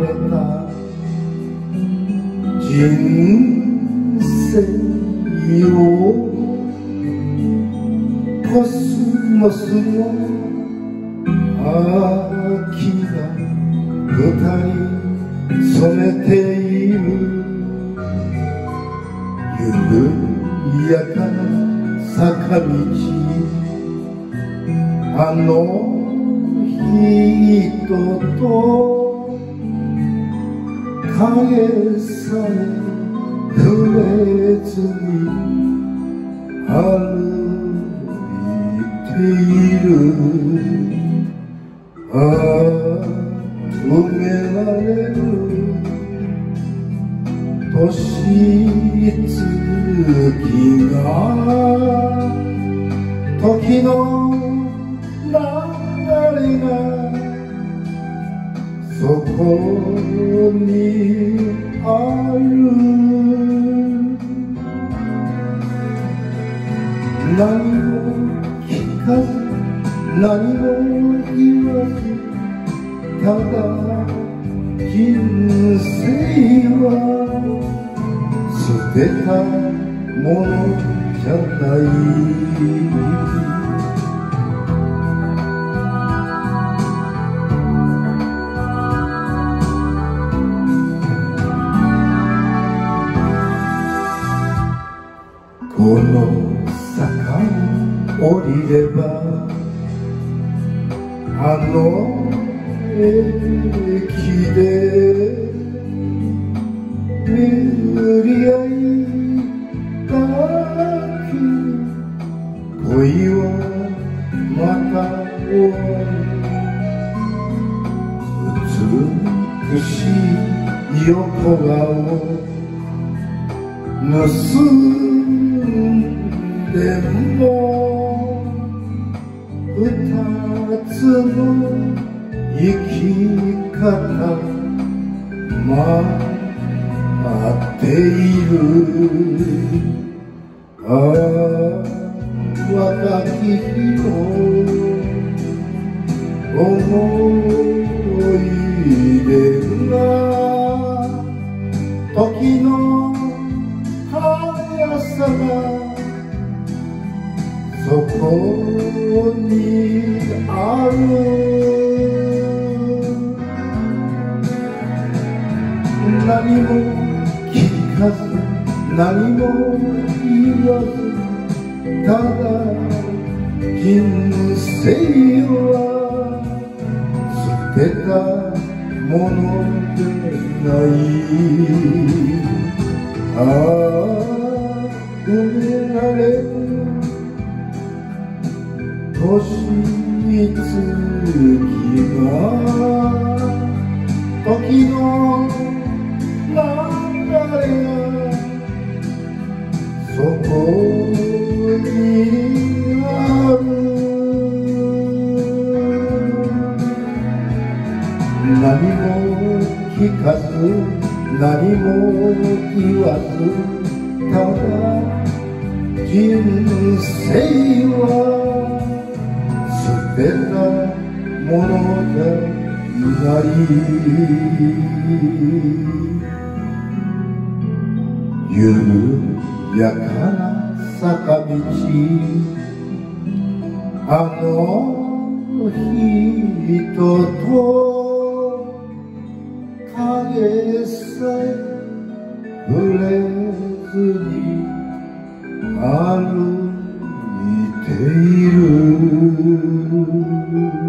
た人生をコスモスの秋が二人染めている緩やかな坂道あの人と影さえ触れずに歩いているああ埋められる年月が時の流れがそこにある何も聞かず何も言わずただ人生は捨てたものじゃないこの坂を降りればあの駅で巡り合いたき恋はまた終わる美しい横顔盗んでも二つの生き方待っているああ若き日の思い出が時の速さがそこにある何も聞かず何も言わずただ人生は捨てたものでないああ埋められる年月が時の流れがそこにある何も聞かず何も言わずただ人生は捨てたものじゃ緩やかな坂道あの人と影さえ触れずに歩いている